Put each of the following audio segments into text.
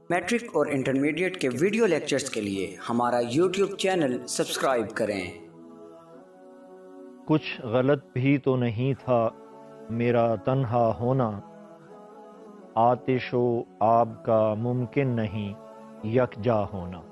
Matric اور intermediate کے video lectures کے لیے ہمارا یوٹیوب چینل سبسکرائب کریں۔ کچھ غلط بھی تو نہیں تھا میرا تنہا ہونا، آتش و آب کا ممکن نہیں یکجا ہونا۔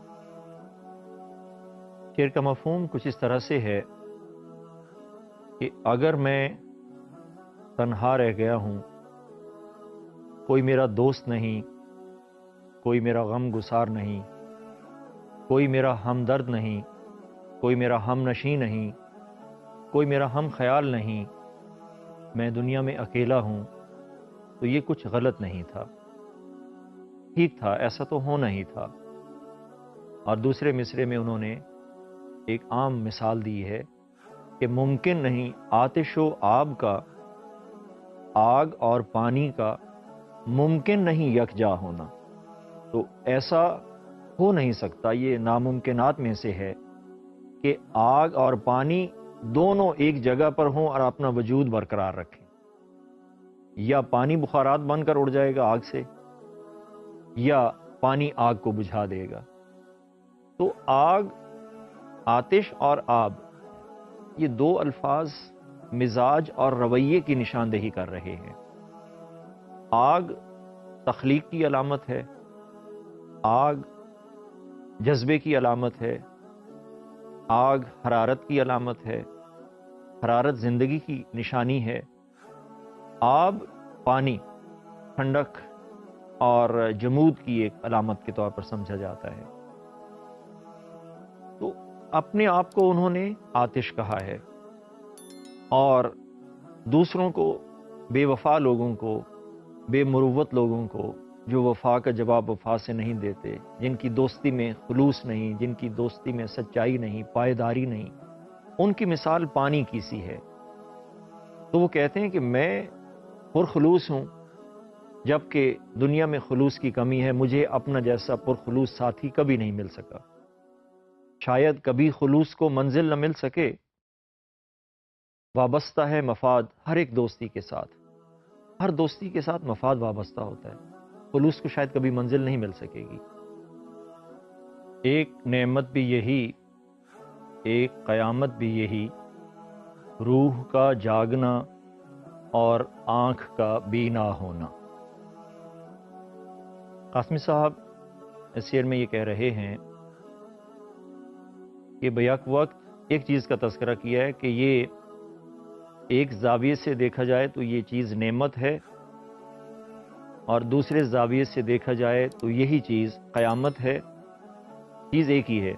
شعر کا مفہوم کچھ اس طرح سے ہے کہ اگر میں تنہا رہ گیا ہوں، کوئی میرا دوست نہیں، کوئی میرا غم گسار نہیں، کوئی میرا ہمدرد نہیں، کوئی میرا ہم نشیں نہیں، کوئی میرا ہم خیال نہیں، میں دنیا میں اکیلا ہوں، تو یہ کچھ غلط نہیں تھا، ٹھیک تھا، ایسا تو ہونا ہی تھا۔ اور دوسرے مصرے میں انہوں نے ایک عام مثال دی ہے کہ ممکن نہیں آتش و آب کا، آگ اور پانی کا ممکن نہیں یکجا ہونا۔ تو ایسا ہو نہیں سکتا، یہ ناممکنات میں سے ہے کہ آگ اور پانی دونوں ایک جگہ پر ہوں اور اپنا وجود برقرار رکھیں۔ یا پانی بخارات بن کر اڑ جائے گا آگ سے، یا پانی آگ کو بجھا دے گا۔ تو آگ، آتش اور آب، یہ دو الفاظ مزاج اور رویے کی نشاندہی کر رہے ہیں۔ آگ تخلیق کی علامت ہے، آگ جذبے کی علامت ہے، آگ حرارت کی علامت ہے، حرارت زندگی کی نشانی ہے، آب پانی ٹھنڈک اور جمود کی ایک علامت کے طور پر سمجھا جاتا ہے۔ تو اپنے آپ کو انہوں نے آتش کہا ہے، اور دوسروں کو، بے وفا لوگوں کو، بے مروت لوگوں کو، جو وفا کا جواب وفا سے نہیں دیتے، جن کی دوستی میں خلوص نہیں، جن کی دوستی میں سچائی نہیں، پائیداری نہیں، ان کی مثال پانی کی سی ہے۔ تو وہ کہتے ہیں کہ میں پرخلوص ہوں، جبکہ دنیا میں خلوص کی کمی ہے، مجھے اپنا جیسا پرخلوص ساتھی کبھی نہیں مل سکا، شاید کبھی خلوص کو منزل نہ مل سکے۔ وابستہ ہے مفاد ہر ایک دوستی کے ساتھ، ہر دوستی کے ساتھ مفاد وابستہ ہوتا ہے، خلوص کو شاید کبھی منزل نہیں مل سکے گی۔ ایک نعمت بھی یہی، ایک قیامت بھی یہی، روح کا جاگنا اور آنکھ کا بینا ہونا۔ قاسمی صاحب اس شعر میں یہ کہہ رہے ہیں کہ بیک وقت ایک چیز کا تذکرہ کیا ہے کہ یہ ایک زاویے سے دیکھا جائے تو یہ چیز نعمت ہے، اور دوسرے زاویے سے دیکھا جائے تو یہی چیز قیامت ہے۔ چیز ایک ہی ہے،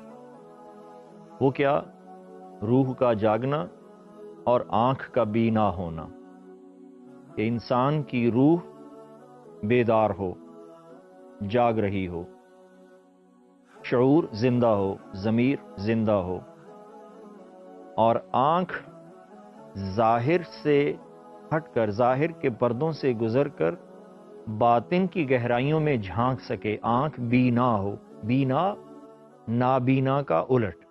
وہ کیا؟ روح کا جاگنا اور آنکھ کا بینا ہونا، کہ انسان کی روح بیدار ہو، جاگ رہی ہو، شعور زندہ ہو، ضمیر زندہ ہو، اور آنکھ ظاہر سے ہٹ کر، ظاہر کے پردوں سے گزر کر باطن کی گہرائیوں میں جھانک سکے، آنکھ بینا ہو۔ بینا نابینا کا الٹ،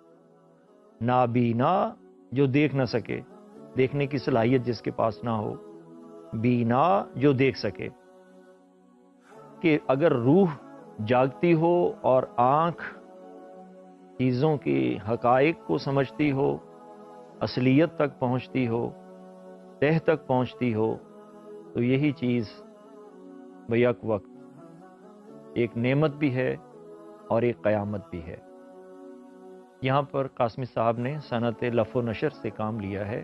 نابینا جو دیکھ نہ سکے، دیکھنے کی صلاحیت جس کے پاس نہ ہو، بینا جو دیکھ سکے۔ کہ اگر روح جاگتی ہو اور آنکھ چیزوں کی حقائق کو سمجھتی ہو، اصلیت تک پہنچتی ہو، تہ تک پہنچتی ہو، تو یہی چیز بیک وقت ایک نعمت بھی ہے اور ایک قیامت بھی ہے۔ یہاں پر قاسمی صاحب نے صنعت لف و نشر سے کام لیا ہے۔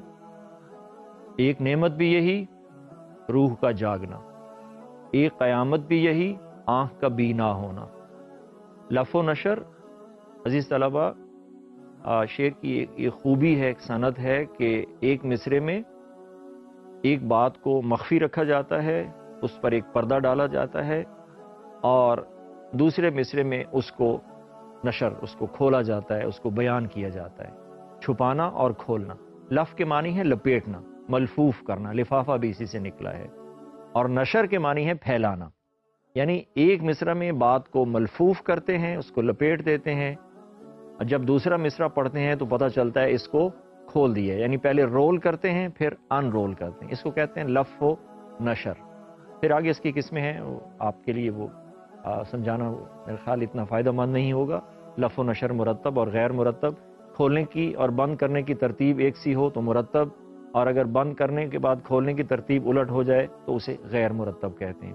ایک نعمت بھی یہی، روح کا جاگنا، ایک قیامت بھی یہی، آنکھ کا بینا ہونا۔ لف و نشر، عزیز طلبہ، شعر کی ایک خوبی ہے، ایک صنعت ہے کہ ایک مصرے میں ایک بات کو مخفی رکھا جاتا ہے، اس پر ایک پردہ ڈالا جاتا ہے، اور دوسرے مصرے میں اس کو نشر، اس کو کھولا جاتا ہے، اس کو بیان کیا جاتا ہے۔ چھپانا اور کھولنا، لف کے معنی ہے لپیٹنا، ملفوف کرنا، لفافہ بھی اسی سے نکلا ہے، اور نشر کے معنی ہے پھیلانا۔ یعنی ایک مصرع میں بات کو ملفوف کرتے ہیں، اس کو لپیٹ دیتے ہیں، اور جب دوسرا مصرع پڑھتے ہیں تو پتہ چلتا ہے اس کو کھول دیا، یعنی پہلے رول کرتے ہیں پھر ان رول کرتے ہیں، اس کو کہتے ہیں لف و نشر۔ پھر آگے اس کی قسمیں ہیں، وہ آپ کے لیے وہ سمجھانا میرے خیال اتنا فائدہ مند نہیں ہوگا. لف و نشر مرتب اور غیر مرتب، کھولنے کی اور بند کرنے کی ترتیب ایک سی ہو تو مرتب، اور اگر بند کرنے کے بعد کھولنے کی ترتیب الٹ ہو جائے تو اسے غیر مرتب کہتے ہیں.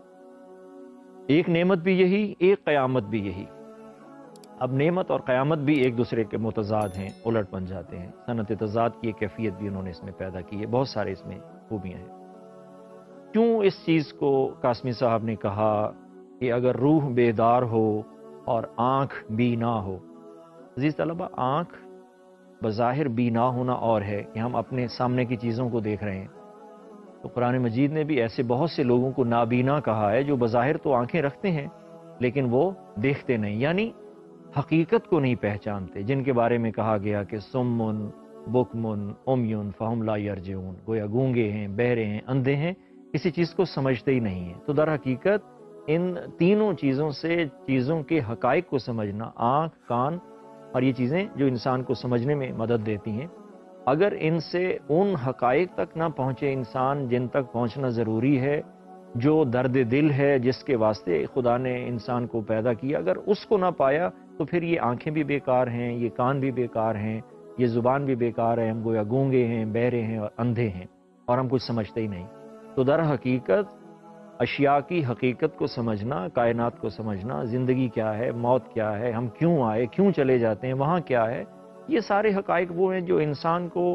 ایک نعمت بھی یہی، ایک قیامت بھی یہی. اب نعمت اور قیامت بھی ایک دوسرے کے متضاد ہیں، الٹ بن جاتے ہیں. صنعت تضاد کی ایک کیفیت بھی انہوں نے اس میں پیدا کی ہے. بہت سارے اس میں خوبیاں ہیں. کیوں اس چیز کو قاسمی صاحب نے کہا کہ اگر روح بیدار ہو اور آنکھ بینا ہو؟ عزیز طلبہ، آنکھ بظاہر بینا ہونا اور ہے کہ ہم اپنے سامنے کی چیزوں کو دیکھ رہے ہیں. تو قرآن مجید نے بھی ایسے بہت سے لوگوں کو نابینا کہا ہے جو بظاہر تو آنکھیں رکھتے ہیں لیکن وہ دیکھتے نہیں، یعنی حقیقت کو نہیں پہچانتے، جن کے بارے میں کہا گیا کہ سمن بکمن امیون فہم لا یرجعون، گویا گونگے ہیں، بہرے ہیں، اندھے ہیں، کسی چیز کو سمجھتے ہی نہیں ہیں. تو در حقیقت ان تینوں چیزوں سے چیزوں کے حقائق کو سمجھنا، آنکھ، کان اور یہ چیزیں جو انسان کو سمجھنے میں مدد دیتی ہیں، اگر ان سے ان حقائق تک نہ پہنچے انسان جن تک پہنچنا ضروری ہے، جو درد دل ہے جس کے واسطے خدا نے انسان کو پیدا کیا، اگر اس کو نہ پایا تو پھر یہ آنکھیں بھی بیکار ہیں، یہ کان بھی بیکار ہیں، یہ زبان بھی بیکار ہے. ہم گویا گونگے ہیں، بہرے ہیں اور اندھے ہیں اور ہم کچھ سمجھتے ہی نہیں. تو در حقیقت اشیاء کی حقیقت کو سمجھنا، کائنات کو سمجھنا، زندگی کیا ہے، موت کیا ہے، ہم کیوں آئے، کیوں چلے جاتے ہیں، وہاں کیا ہے، یہ سارے حقائق وہ ہیں جو انسان کو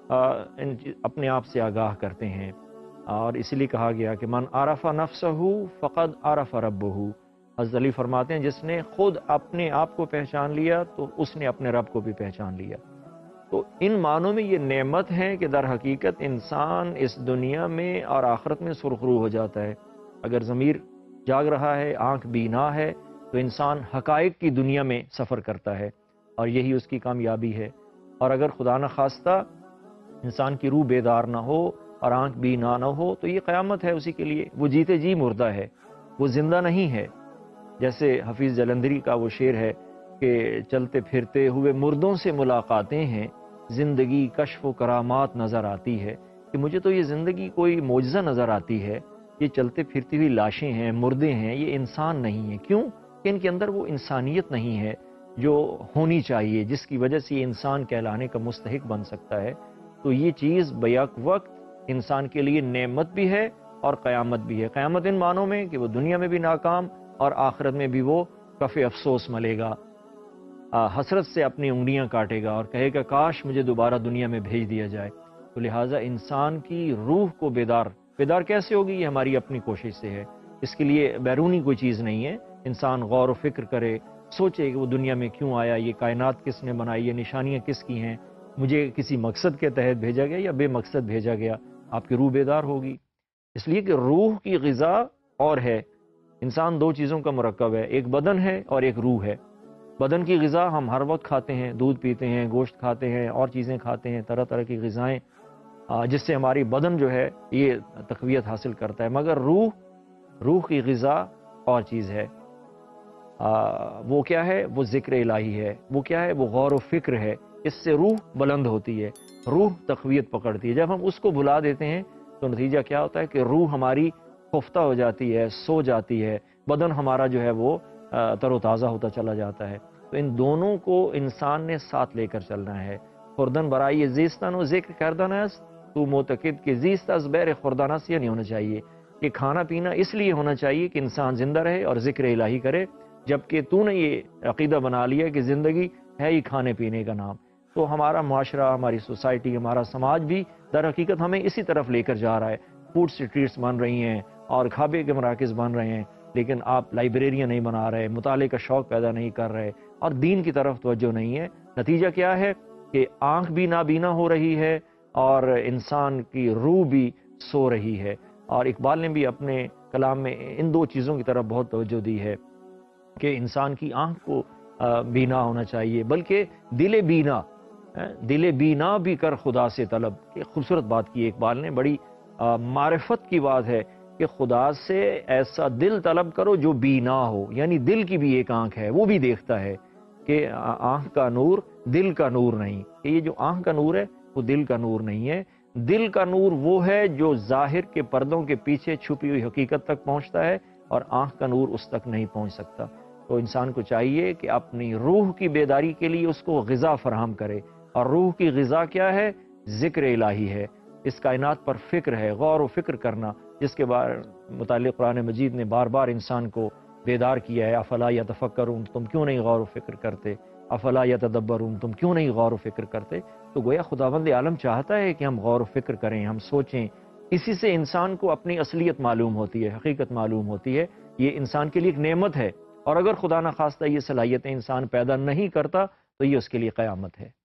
اپنے آپ سے آگاہ کرتے ہیں. اور اس لیے کہا گیا کہ من عرف نفسہ فقد عرف ربہ. حضرت علی فرماتے ہیں جس نے خود اپنے آپ کو پہچان لیا تو اس نے اپنے رب کو بھی پہچان لیا. تو ان معنوں میں یہ نعمت ہے کہ در حقیقت انسان اس دنیا میں اور آخرت میں سرخرو ہو جاتا ہے. اگر ضمیر جاگ رہا ہے، آنکھ بینا ہے، تو انسان حقائق کی دنیا میں سفر کرتا ہے اور یہی اس کی کامیابی ہے. اور اگر خدا نخواستہ انسان کی روح بیدار نہ ہو اور آنکھ بینا نہ ہو تو یہ قیامت ہے اسی کے لیے. وہ جیتے جی مردہ ہے، وہ زندہ نہیں ہے. جیسے حفیظ جلندری کا وہ شعر ہے کہ چلتے پھرتے ہوئے مردوں سے ملاقاتیں ہیں، زندگی کشف و کرامات نظر آتی ہے. کہ مجھے تو یہ زندگی کوئی معجزہ نظر آتی ہے، یہ چلتے پھرتی ہوئی لاشیں ہیں، مردے ہیں، یہ انسان نہیں ہیں. کیوں؟ کہ ان کے اندر وہ انسانیت نہیں ہے جو ہونی چاہیے، جس کی وجہ سے یہ انسان کہلانے کا مستحق بن سکتا ہے. تو یہ چیز بیک وقت انسان کے لیے نعمت بھی ہے اور قیامت بھی ہے. قیامت ان معنوں میں کہ وہ دنیا میں بھی ناکام اور آخرت میں بھی وہ کف افسوس ملے گا، حسرت سے اپنی انگلیاں کاٹے گا اور کہے گا کاش مجھے دوبارہ دنیا میں بھیج دیا جائے. تو لہٰذا انسان کی روح کو بیدار کیسے ہوگی؟ یہ ہماری اپنی کوشش سے ہے. اس کے لیے بیرونی کوئی چیز نہیں ہے. انسان غور و فکر کرے، سوچے کہ وہ دنیا میں کیوں آیا، یہ کائنات کس نے بنائی، یہ نشانیاں کس کی ہیں، مجھے کسی مقصد کے تحت بھیجا گیا یا بے مقصد بھیجا گیا. آپ کی روح بیدار ہوگی. اس لیے کہ روح کی غذا اور ہے. انسان دو چیزوں کا مرکب ہے، ایک بدن ہے اور ایک روح ہے. بدن کی غذا ہم ہر وقت کھاتے ہیں، دودھ پیتے ہیں، گوشت کھاتے ہیں اور چیزیں کھاتے ہیں، طرح طرح کی غذائیں جس سے ہماری بدن جو ہے یہ تقویت حاصل کرتا ہے. مگر روح کی غذا اور چیز ہے. وہ کیا ہے؟ وہ ذکر الہی ہے. وہ کیا ہے؟ وہ غور و فکر ہے. اس سے روح بلند ہوتی ہے، روح تقویت پکڑتی ہے. جب ہم اس کو بھلا دیتے ہیں تو نتیجہ کیا ہوتا ہے کہ روح ہماری خفتہ ہو جاتی ہے، سو جاتی ہے، بدن ہمارا جو ہے وہ تر و تازہ ہوتا چلا جاتا ہے. تو ان دونوں کو انسان نے ساتھ لے کر چلنا ہے. خوردن برائی زیستن و ذکر کردن است تو معتقد کہ زیست از بیر خوردن است، یہ نہیں ہونا چاہیے کہ کھانا پینا اس لیے ہونا چاہیے کہ انسان زندہ رہے اور ذکر الہی کرے، جبکہ تو نے یہ عقیدہ بنا لیا کہ زندگی ہے ہی کھانے پینے کا نام. تو ہمارا معاشرہ، ہماری سوسائٹی، ہمارا سماج بھی در حقیقت ہمیں اسی طرف لے کر جا رہا ہے. فوڈ سٹریٹس بن رہی ہیں اور کھابے کے مراکز بن رہے ہیں، لیکن آپ لائبریریاں نہیں بنا رہے، مطالعے کا شوق پیدا نہیں کر رہے اور دین کی طرف توجہ نہیں ہے. نتیجہ کیا ہے کہ آنکھ بھی نابینا ہو رہی ہے اور انسان کی روح بھی سو رہی ہے. اور اقبال نے بھی اپنے کلام میں ان دو چیزوں کی طرف بہت توجہ دی ہے کہ انسان کی آنکھ کو بینا ہونا چاہیے، بلکہ دل بینا بھی کر خدا سے طلب. ایک خوبصورت بات کی اقبال نے، بڑی معرفت کی بات ہے کہ خدا سے ایسا دل طلب کرو جو بینا ہو، یعنی دل کی بھی ایک آنکھ ہے، وہ بھی دیکھتا ہے کہ آنکھ کا نور دل کا نور نہیں. کہ یہ جو آنکھ کا نور ہے وہ دل کا نور نہیں ہے. دل کا نور وہ ہے جو ظاہر کے پردوں کے پیچھے چھپی ہوئی حقیقت تک پہنچتا ہے، اور آنکھ کا نور اس تک نہیں پہنچ سکتا۔ تو انسان کو چاہیے کہ اپنی روح کی بیداری کے لیے اس کو غذا فراہم کرے، اور روح کی غذا کیا ہے؟ ذکر الہی ہے، اس کائنات پر فکر ہے، غور و فکر کرنا، جس کے متعلق قرآن مجید نے بار بار انسان کو بیدار کیا ہے۔ افلا یتفکرون، تم کیوں نہیں غور و فکر کرتے؟ افلا یتدبرون، تم کیوں نہیں غور و فکر کرتے؟ تو گویا خداوند عالم چاہتا ہے کہ ہم غور و فکر کریں، ہم سوچیں۔ اسی سے انسان کو اپنی اصلیت معلوم ہوتی ہے، حقیقت معلوم ہوتی ہے۔ یہ انسان کے لیے ایک نعمت ہے، اور اگر خدا نخواستہ یہ صلاحیتیں انسان پیدا نہیں کرتا تو یہ اس کے لیے قیامت ہے۔